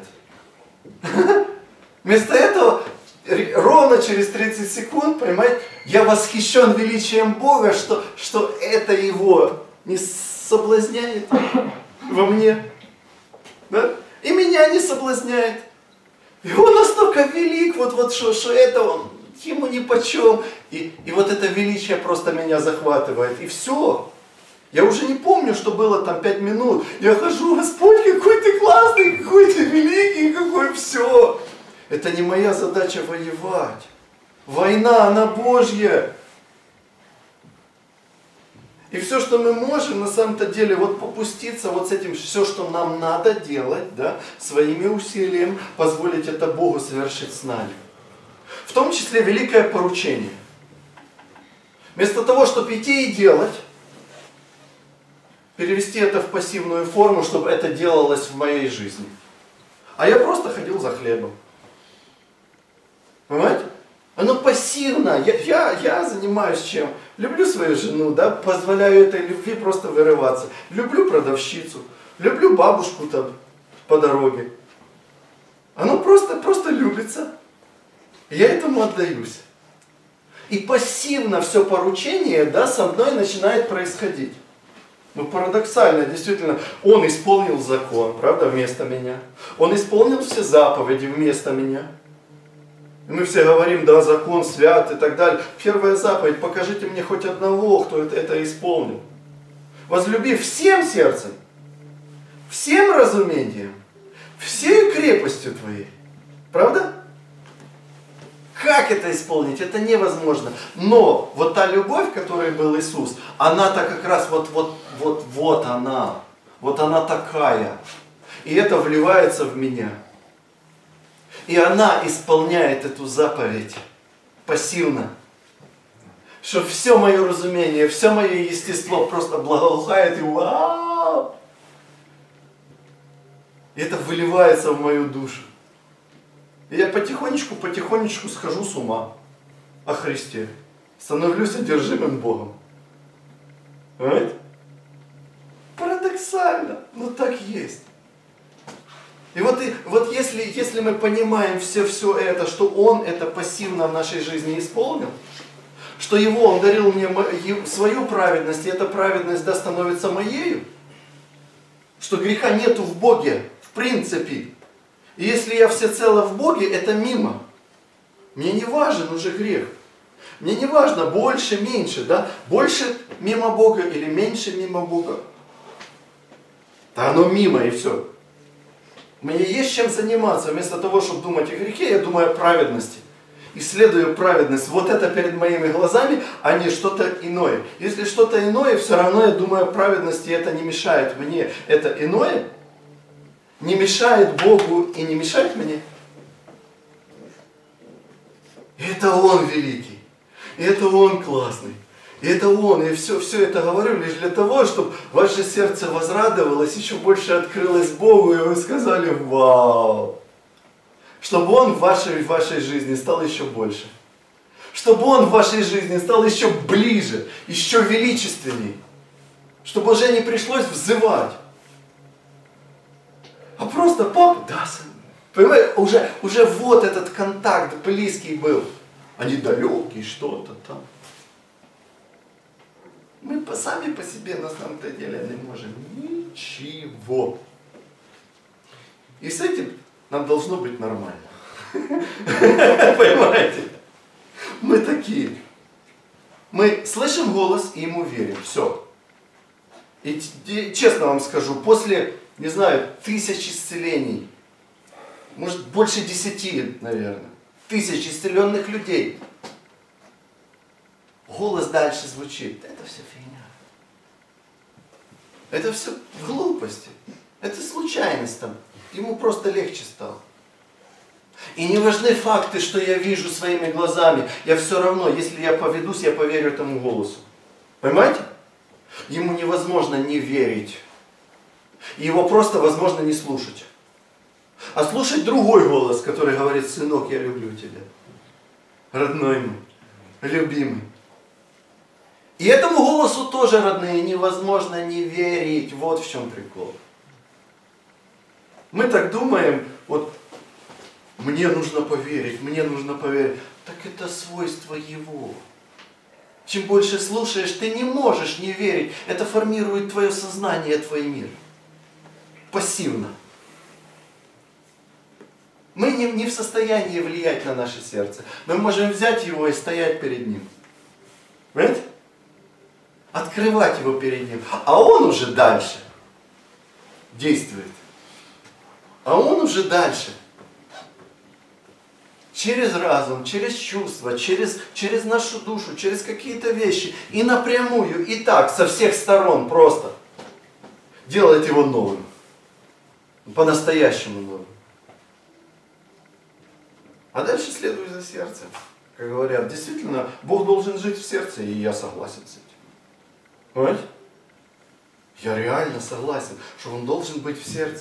Вместо этого, ровно через 30 секунд, понимаете, я восхищен величием Бога, что это его не соблазняет во мне. Да? И меня не соблазняет. И он настолько велик, что это он, ему нипочем. И вот это величие просто меня захватывает. И все. Я уже не помню, что было там 5 минут. Я хожу, Господь, какой ты классный, какой ты великий, какой все. Это не моя задача воевать. Война, она Божья. И все, что мы можем, на самом-то деле, вот попуститься вот с этим, все, что нам надо делать, да, своими усилиями, позволить это Богу совершить с нами. В том числе великое поручение. Вместо того, чтобы идти и делать, перевести это в пассивную форму, чтобы это делалось в моей жизни. А я просто ходил за хлебом. Понимаете? Оно пассивно. Я занимаюсь чем? Люблю свою жену, да, позволяю этой любви просто вырываться. Люблю продавщицу, люблю бабушку там по дороге. Оно просто любится. Я этому отдаюсь. И пассивно все поручение, да, со мной начинает происходить. Ну, парадоксально, действительно, он исполнил закон, правда, вместо меня. Он исполнил все заповеди вместо меня. И мы все говорим, да, закон свят и так далее. Первая заповедь, покажите мне хоть одного, кто это исполнил. Возлюби всем сердцем, всем разумением, всей крепостью твоей. Правда? Как это исполнить? Это невозможно. Но вот та любовь, которой был Иисус, она-то как раз вот она. Вот она такая. И это вливается в меня. И она исполняет эту заповедь пассивно. Что все мое разумение, все мое естество просто благоухает и вау! И это выливается в мою душу. И я потихонечку схожу с ума о Христе. Становлюсь одержимым Богом. Понимаете? Парадоксально, но так есть. И вот если мы понимаем все это, что Он это пассивно в нашей жизни исполнил, что Он дарил мне свою праведность, и эта праведность, да, становится моею, что греха нету в Боге, в принципе. И если я всецело в Боге, это мимо. Мне не важен уже грех. Мне не важно больше, меньше, да? Больше мимо Бога или меньше мимо Бога. Да оно мимо и все. Мне есть чем заниматься. Вместо того, чтобы думать о грехе, я думаю о праведности. Исследую праведность. Вот это перед моими глазами, а не что-то иное. Если что-то иное, все равно я думаю о праведности, и это не мешает мне. Это иное не мешает Богу и не мешает мне. И это Он великий. И это Он классный. И это Он, и все это говорю лишь для того, чтобы ваше сердце возрадовалось, еще больше открылось Богу, и вы сказали: вау! Чтобы Он в вашей жизни стал еще больше. Чтобы Он в вашей жизни стал еще ближе, еще величественней. Чтобы уже не пришлось взывать. А просто: папа, да, сын. Понимаете, уже вот этот контакт близкий был. А не далекий, что-то там. Мы сами по себе на самом-то деле не можем ничего. И с этим нам должно быть нормально. Понимаете? Мы такие. Мы слышим голос и ему верим. Все. И честно вам скажу, после, не знаю, 1000 исцелений, может больше 10, наверное, 1000 исцеленных людей, голос дальше звучит: это все фигня. Это все глупости. Это случайность там. Ему просто легче стало. И не важны факты, что я вижу своими глазами. Я все равно, если я поведусь, я поверю этому голосу. Понимаете? Ему невозможно не верить. Его просто возможно не слушать. А слушать другой голос, который говорит: сынок, я люблю тебя. Родной мой, любимый. И этому голосу тоже, родные, невозможно не верить. Вот в чем прикол. Мы так думаем: вот мне нужно поверить, мне нужно поверить. Так это свойство его. Чем больше слушаешь, ты не можешь не верить. Это формирует твое сознание, твой мир. Пассивно. Мы не в состоянии влиять на наше сердце. Мы можем взять его и стоять перед ним. Понимаете? Открывать его перед ним. А он уже дальше действует. А он уже дальше. Через разум, через чувства, через нашу душу, через какие-то вещи. И напрямую, и так, со всех сторон просто делает его новым. По-настоящему новым. А дальше следуй за сердцем. Как говорят, действительно, Бог должен жить в сердце, и я согласен с этим. Понимаете? Я реально согласен, что Он должен быть в сердце.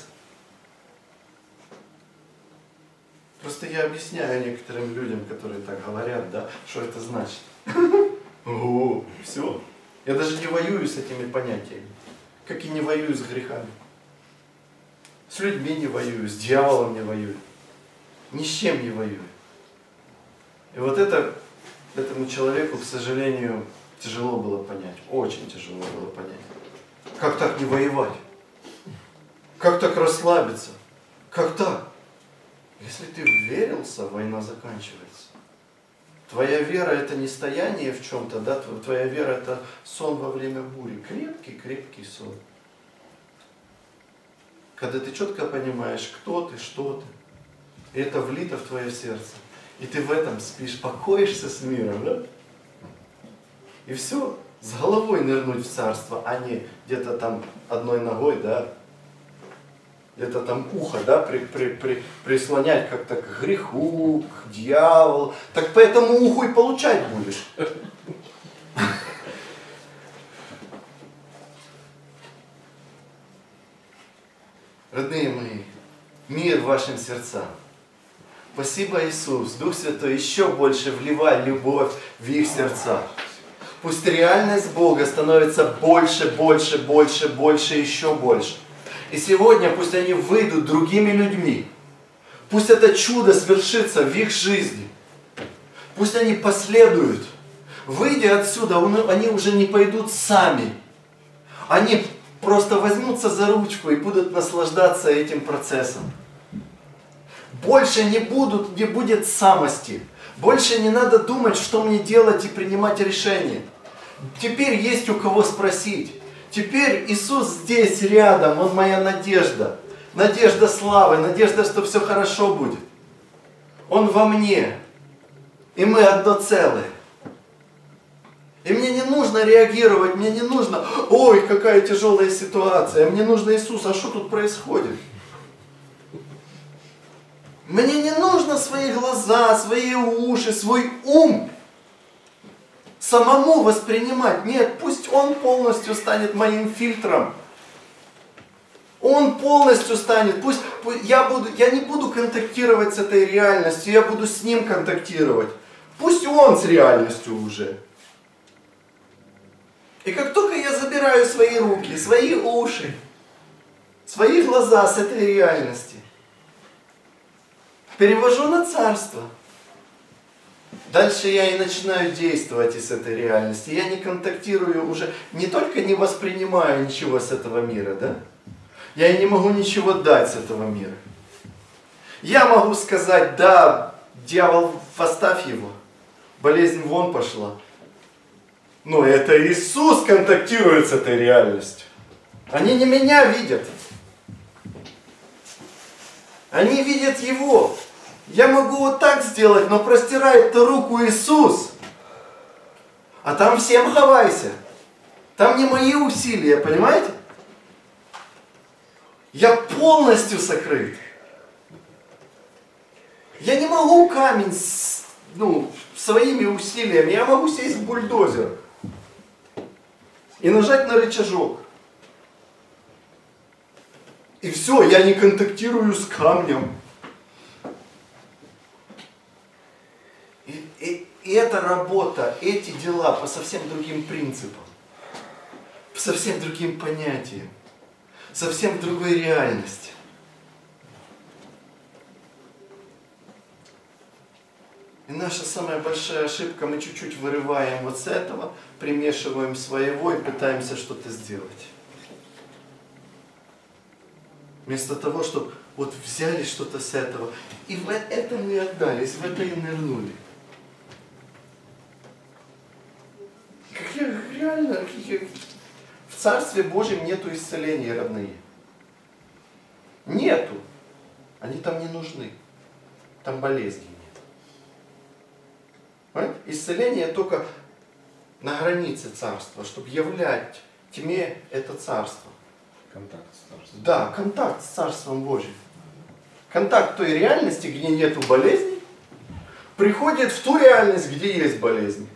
Просто я объясняю некоторым людям, которые так говорят, да, что это значит. О, все. Я даже не воюю с этими понятиями, как и не воюю с грехами. С людьми не воюю, с дьяволом не воюю. Ни с чем не воюю. И вот это этому человеку, к сожалению, тяжело было понять. Очень тяжело было понять. Как так не воевать? Как так расслабиться? Как так? Если ты вверился, война заканчивается. Твоя вера — это не стояние в чем-то, да? Твоя вера — это сон во время бури. Крепкий сон. Когда ты четко понимаешь, кто ты, что ты. И это влито в твое сердце. И ты в этом спишь, покоишься с миром, да? И все, с головой нырнуть в царство, а не где-то там одной ногой, да? Где-то там ухо, да, прислонять как-то к греху, к дьяволу. Так по этому уху и получать будешь. Родные мои, мир вашим сердцам. Спасибо, Иисус, Дух Святой, еще больше вливай любовь в их сердца. Пусть реальность Бога становится больше, еще больше. И сегодня пусть они выйдут другими людьми. Пусть это чудо свершится в их жизни. Пусть они последуют. Выйдя отсюда, они уже не пойдут сами. Они просто возьмутся за ручку и будут наслаждаться этим процессом. Больше не будет самости. Больше не надо думать, что мне делать и принимать решения. Теперь есть у кого спросить. Теперь Иисус здесь рядом, Он моя надежда. Надежда славы, надежда, что все хорошо будет. Он во мне. И мы одно целое. И мне не нужно реагировать, мне не нужно: ой, какая тяжелая ситуация. Мне нужно: Иисус, а что тут происходит? Мне не нужно свои глаза, свои уши, свой ум самому воспринимать. Нет, пусть Он полностью станет моим фильтром. Он полностью станет. Пусть я не буду контактировать с этой реальностью, я буду с Ним контактировать. Пусть Он с реальностью уже. И как только я забираю свои руки, свои уши, свои глаза с этой реальности, перевожу на Царство, дальше я и начинаю действовать из этой реальности. Я не контактирую уже, не только не воспринимаю ничего с этого мира, да? Я и не могу ничего дать с этого мира. Я могу сказать, да, дьявол, оставь его, болезнь вон пошла. Но это Иисус контактирует с этой реальностью. Они не меня видят. Они видят Его. Я могу вот так сделать, но простирает-то руку Иисус. А там всем хавайся. Там не мои усилия, понимаете? Я полностью сокрыт. Я не могу камень своими усилиями. Я могу сесть в бульдозер и нажать на рычажок. И все, я не контактирую с камнем. И эта работа, эти дела по совсем другим принципам, по совсем другим понятиям, совсем другой реальности. И наша самая большая ошибка, мы чуть-чуть вырываем вот с этого, примешиваем своего и пытаемся что-то сделать. Вместо того, чтобы вот взяли что-то с этого, и в это мы отдались, в это и нырнули. Реально, в Царстве Божьем нету исцеления, родные. Нету. Они там не нужны. Там болезни нет. Понимаете? Исцеление только на границе Царства, чтобы являть тьме это Царство. Контакт с Царством. Да, контакт с Царством Божьим. Контакт той реальности, где нету болезней, приходит в ту реальность, где есть болезни.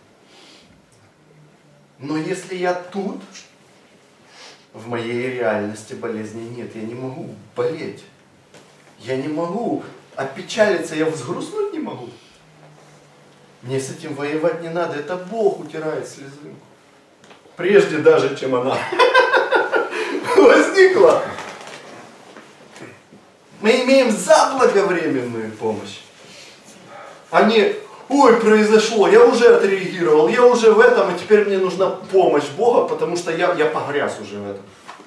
Но если я тут, в моей реальности болезни нет, я не могу болеть. Я не могу опечалиться, я взгрустнуть не могу. Мне с этим воевать не надо, это Бог утирает слезинку. Прежде даже, чем она возникла. Мы имеем заблаговременную помощь. А не, ой, произошло, я уже отреагировал, я уже в этом, и теперь мне нужна помощь Бога, потому что я погряз уже в этом.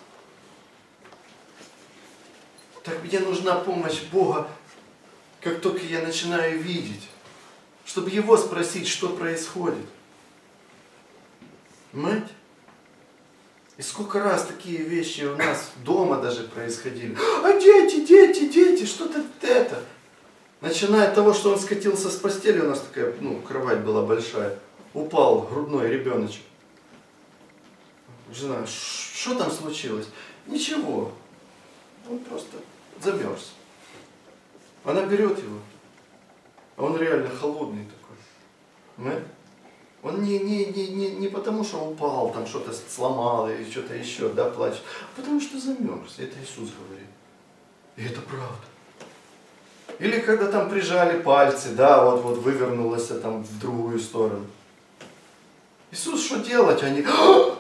Так мне нужна помощь Бога, как только я начинаю видеть, чтобы Его спросить, что происходит. Понимаете? И сколько раз такие вещи у нас дома даже происходили. А дети, что-то это. Начиная от того, что он скатился с постели, у нас такая, кровать была большая. Упал грудной ребеночек. Жена, что там случилось? Ничего. Он просто замерз. Она берет его. А он реально холодный такой. Понимаете? Он не потому, что упал, там что-то сломал или что-то еще, да, плачет, а потому что замерз. Это Иисус говорит. И это правда. Или когда там прижали пальцы, да, вот вывернулось там в другую сторону. Иисус, что делать? Они, да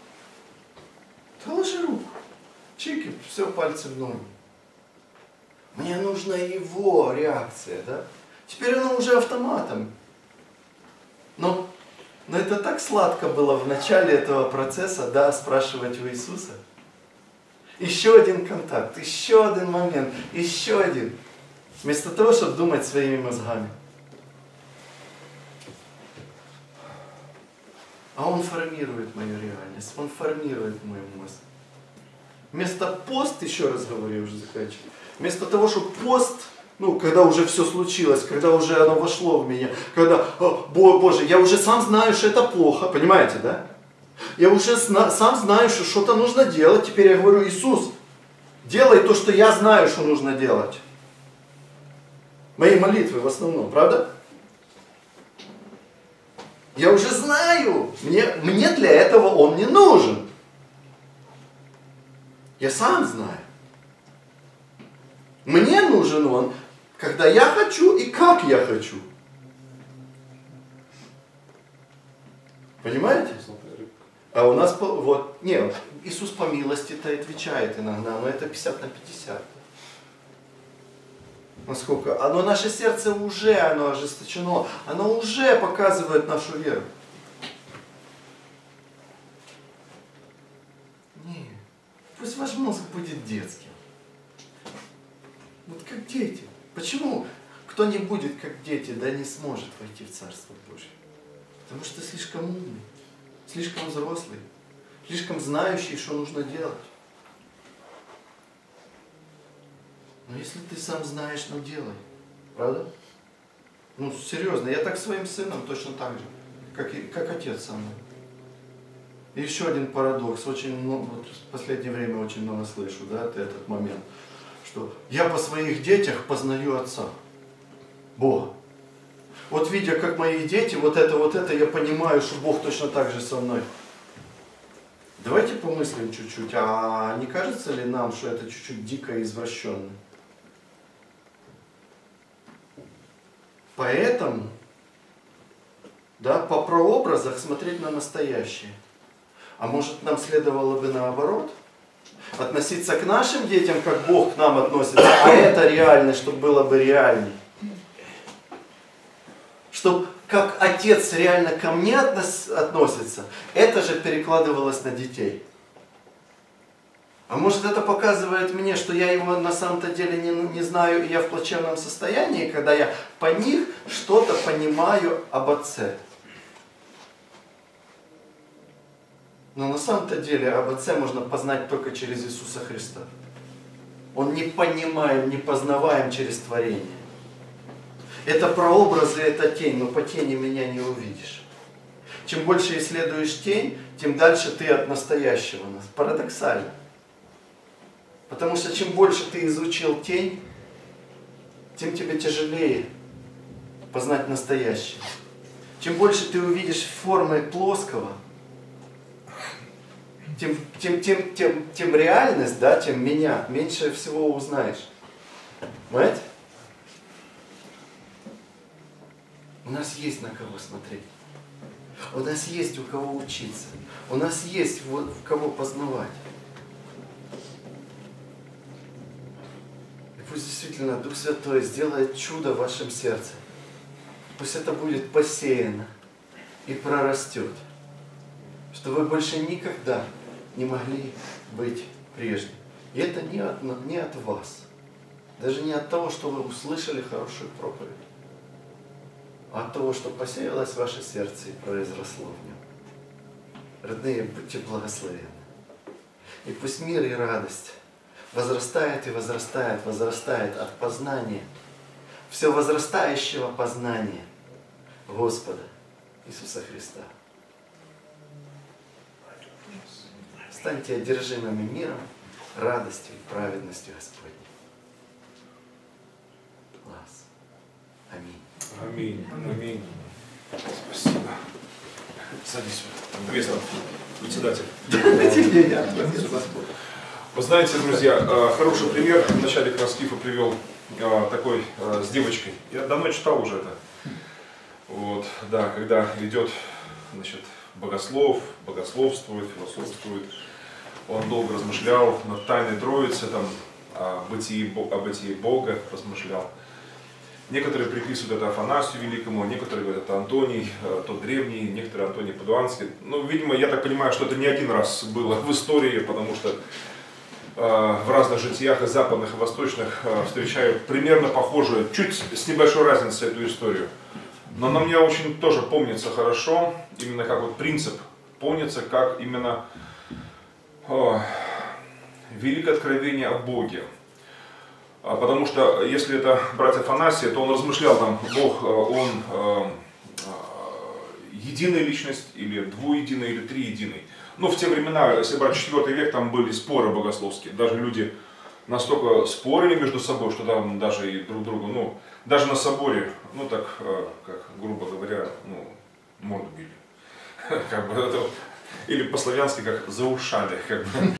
ложи руку. Чики, все, пальцы в ногу. Мне нужна Его реакция, да. Теперь она уже автоматом. Но это так сладко было в начале этого процесса, да, спрашивать у Иисуса. Еще один контакт, еще один момент, еще один. Вместо того, чтобы думать своими мозгами. А Он формирует мою реальность, Он формирует мой мозг. Вместо пост, еще раз говорю, уже заканчиваю, вместо того, чтобы пост, когда уже все случилось, когда уже оно вошло в меня, когда, Боже, я уже сам знаю, что это плохо, понимаете, да? Я уже сам знаю, что что-то нужно делать, теперь я говорю, Иисус, делай то, что я знаю, что нужно делать. Мои молитвы в основном, правда? Я уже знаю, мне для этого он не нужен. Я сам знаю. Мне нужен он, когда я хочу и как я хочу. Понимаете? А у нас, вот, нет, Иисус по милости-то отвечает иногда, но это 50/50. Насколько? Но наше сердце уже, оно ожесточено, оно уже показывает нашу веру. Нет, пусть ваш мозг будет детским. Вот как дети. Почему кто не будет как дети, да не сможет войти в Царство Божье? Потому что слишком умный, слишком взрослый, слишком знающий, что нужно делать. Но если ты сам знаешь, ну делай. Правда? Ну серьезно, я так своим сыном точно так же, как отец со мной. И еще один парадокс, очень много, вот в последнее время очень много слышу, да, этот момент, что я по своих детях познаю Отца, Бога. Вот видя, как мои дети, вот это, я понимаю, что Бог точно так же со мной. Давайте помыслим чуть-чуть, а не кажется ли нам, что это чуть-чуть дико и извращенно? Поэтому, да, по прообразах смотреть на настоящее. А может, нам следовало бы наоборот? Относиться к нашим детям, как Бог к нам относится, а это реальность, чтобы было бы реальней. Чтобы как Отец реально ко мне относится, это же перекладывалось на детей. А может, это показывает мне, что я его на самом-то деле не знаю, и я в плачевном состоянии, когда я по них что-то понимаю об Отце. Но на самом-то деле об Отце можно познать только через Иисуса Христа. Он не понимаем, не познаваем через творение. Это прообразы, это тень, но по тени меня не увидишь. Чем больше исследуешь тень, тем дальше ты от настоящего. Парадоксально. Потому что чем больше ты изучил тень, тем тебе тяжелее познать настоящее. Чем больше ты увидишь формы плоского, тем реальность, да, тем меня меньше всего узнаешь. Понимаете? У нас есть на кого смотреть. У нас есть у кого учиться. У нас есть в кого познавать. И пусть действительно Дух Святой сделает чудо в вашем сердце. Пусть это будет посеяно и прорастет. Что вы больше никогда не могли быть прежним. И это не от вас. Даже не от того, что вы услышали хорошую проповедь. А от того, что посеялось в ваше сердце и произросло в нем. Родные, будьте благословенны. И пусть мир и радость возрастает и возрастает, возрастает от познания, все возрастающего познания Господа Иисуса Христа. Станьте одержимыми миром, радостью и праведностью Господней. Класс. Аминь. Аминь. Аминь. Спасибо. Садись. Кресло. Председатель. Вы знаете, друзья, хороший пример. В начале как раз Кифа привел такой с девочкой. Я давно читал уже это. Вот, да, когда идет, значит, богослов, богословствует, философствует. Он долго размышлял над тайной Троицы, там, о бытии Бога размышлял. Некоторые приписывают это Афанасию Великому, некоторые говорят, это Антоний, тот древний, некоторые Антоний Падуанский. Ну, видимо, я так понимаю, что это не один раз было в истории, потому что в разных житиях и западных, и восточных встречаю примерно похожую, чуть с небольшой разницей эту историю. Но она мне очень тоже помнится хорошо, именно как вот принцип помнится, как именно великое откровение о Боге. Потому что если это брать Афанасия, то он размышлял там, Бог, он единая личность, или двуединый, или триединый. Ну, в те времена, если брать 4 век, там были споры богословские. Даже люди настолько спорили между собой, что там даже и друг другу, ну, даже на соборе, ну, так, как, грубо говоря, ну, морду били. Как бы это, или по-славянски как за ушами. Как бы.